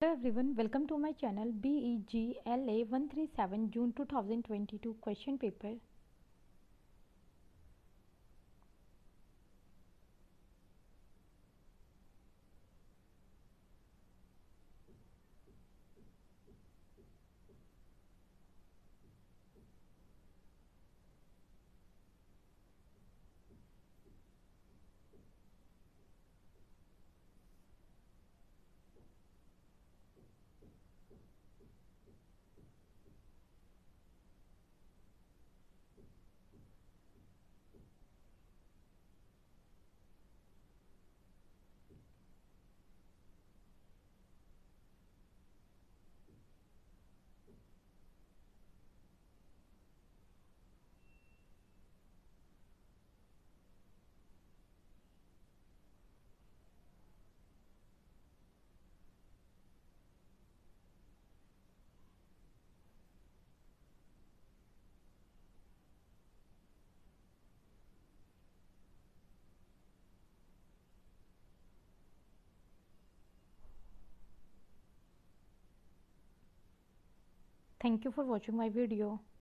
Hello everyone, welcome to my channel BEGLA 137 June 2022 question paper. Thank you for watching my video.